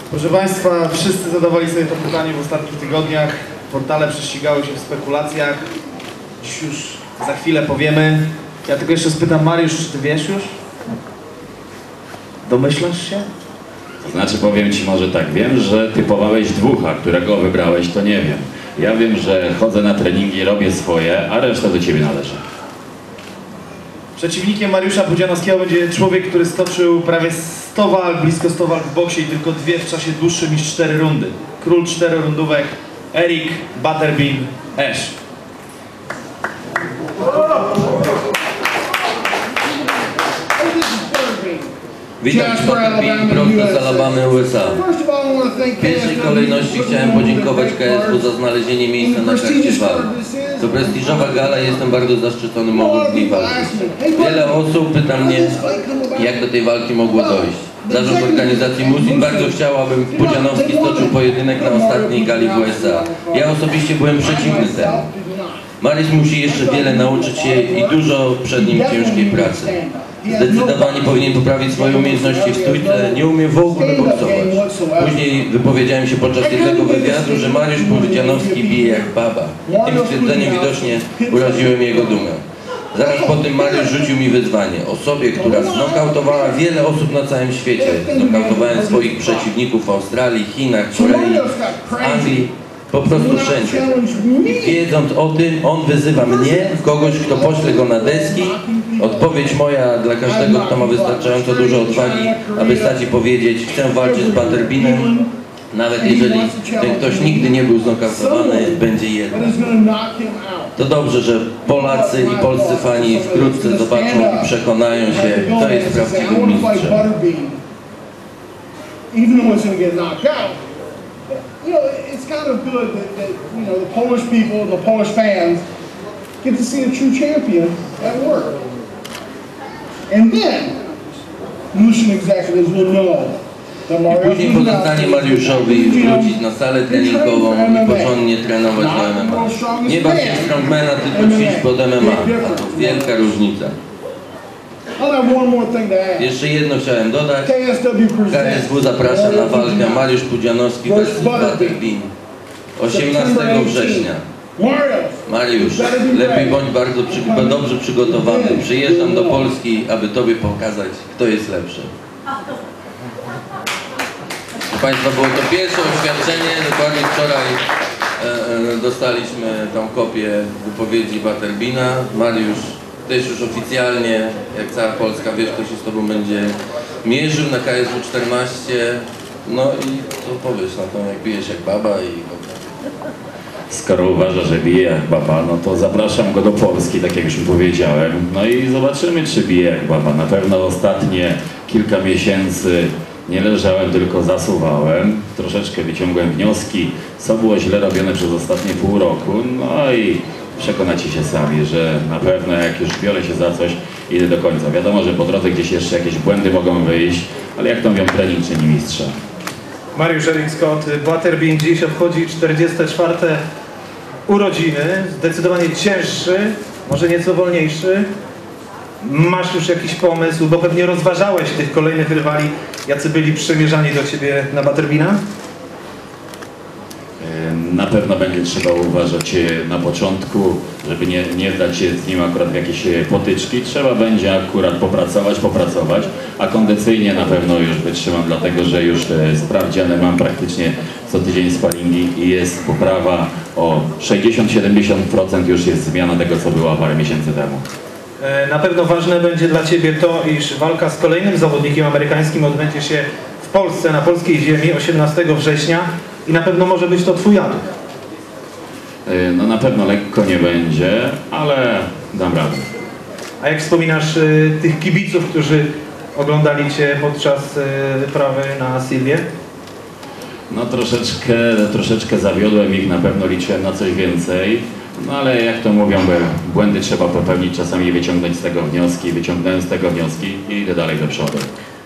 Proszę Państwa, wszyscy zadawali sobie to pytanie w ostatnich tygodniach. Portale prześcigały się w spekulacjach. Dziś już za chwilę powiemy. Ja tylko jeszcze spytam, Mariusz, czy Ty wiesz już? Domyślasz się? To znaczy, powiem Ci może tak, wiem, że typowałeś dwóch, a którego wybrałeś, to nie wiem. Ja wiem, że chodzę na treningi, robię swoje, a reszta do Ciebie należy. Przeciwnikiem Mariusza Pudzianowskiego będzie człowiek, który stoczył prawie 100 walk, blisko 100 walk w boksie i tylko 2 w czasie dłuższym niż 4 rundy. Król 4 rundówek, Eric Butterbean Ash. Witam Cię, Butterbean, prosto z Alabamy, USA. W pierwszej kolejności chciałem podziękować KSW za znalezienie miejsca na karcie walk. To prestiżowa gala i jestem bardzo zaszczycony mogąc w niej walczyć. Wiele osób pyta mnie, jak do tej walki mogło dojść. Zarząd organizacji Musin bardzo chciał, abym Pudzianowski stoczył pojedynek na ostatniej gali w USA. Ja osobiście byłem przeciwny temu. Mariusz musi jeszcze wiele nauczyć się i dużo przed nim ciężkiej pracy. Zdecydowanie powinien poprawić swoje umiejętności w stójce, nie umie w ogóle boksować. Później wypowiedziałem się podczas jednego wywiadu, że Mariusz Pudzianowski bije jak baba. Tym stwierdzeniem widocznie uraziłem jego dumę. Zaraz po tym Mariusz rzucił mi wyzwanie. Osobie, która znokautowała wiele osób na całym świecie. Znokautowałem swoich przeciwników w Australii, Chinach, Korei, Anglii. Po prostu wszędzie. I wiedząc o tym, on wyzywa mnie, kogoś, kto pośle go na deski. Odpowiedź moja dla każdego, kto ma wystarczająco dużo odwagi, aby stać i powiedzieć: chcę walczyć z Butterbeanem, nawet jeżeli ten ktoś nigdy nie był znokautowany, będzie jeden. To dobrze, że Polacy i polscy fani wkrótce zobaczą i przekonają się, kto jest prawdziwym mistrzem. You know, it's kind of good that you know, the Polish people, the Polish fans get to see a true champion at work. And then, Musin executives will know that I później pozostanie Mariuszowi wrócić na salę treningową i porządnie trenować do MMA. Nie baw się strongmana, tylko ćwicz pod MMA. A to wielka różnica. Jeszcze jedno chciałem dodać. KSW zaprasza na walkę Mariusz Pudzianowski vs Butterbean 18 września. Mariusz, lepiej bądź dobrze przygotowany. Przyjeżdżam do Polski, aby Tobie pokazać, kto jest lepszy. Proszę Państwa, było to pierwsze oświadczenie. Dokładnie wczoraj dostaliśmy tą kopię wypowiedzi Butterbeana. Mariusz też już oficjalnie, jak cała Polska wie, kto się z Tobą będzie mierzył na KSW 14. No i co powiesz na to, jak bijesz jak baba i... Skoro uważa, że bije jak baba, no to zapraszam go do Polski, tak jak już powiedziałem. No i zobaczymy, czy bije jak baba. Na pewno ostatnie kilka miesięcy nie leżałem, tylko zasuwałem. Troszeczkę wyciągłem wnioski, co było źle robione przez ostatnie pół roku. No i przekonacie się sami, że na pewno jak już biorę się za coś, idę do końca. Wiadomo, że po drodze gdzieś jeszcze jakieś błędy mogą wyjść, ale jak to mówią, trening czyni mistrza. Mariusz Eric Scott, Butterbean dziś obchodzi 44. urodziny. Zdecydowanie cięższy, może nieco wolniejszy. Masz już jakiś pomysł, bo pewnie rozważałeś tych kolejnych rywali, jacy byli przymierzani do Ciebie na Butterbeana? Na pewno będzie trzeba uważać na początku, żeby nie wdać się z nim akurat w jakieś potyczki. Trzeba będzie akurat popracować, a kondycyjnie na pewno już wytrzymam, dlatego że już sprawdziane mam praktycznie co tydzień sparingi i jest poprawa o 60-70%, już jest zmiana tego, co była parę miesięcy temu. Na pewno ważne będzie dla Ciebie to, iż walka z kolejnym zawodnikiem amerykańskim odbędzie się w Polsce, na polskiej ziemi 18 września i na pewno może być to Twój atut. No na pewno lekko nie będzie, ale dam radę. A jak wspominasz tych kibiców, którzy oglądali Cię podczas wyprawy na Sylwię? No troszeczkę zawiodłem ich, na pewno liczyłem na coś więcej. No ale jak to mówią, błędy trzeba popełnić czasami i wyciągnąć z tego wnioski. Wyciągnąłem z tego wnioski i idę dalej do przodu.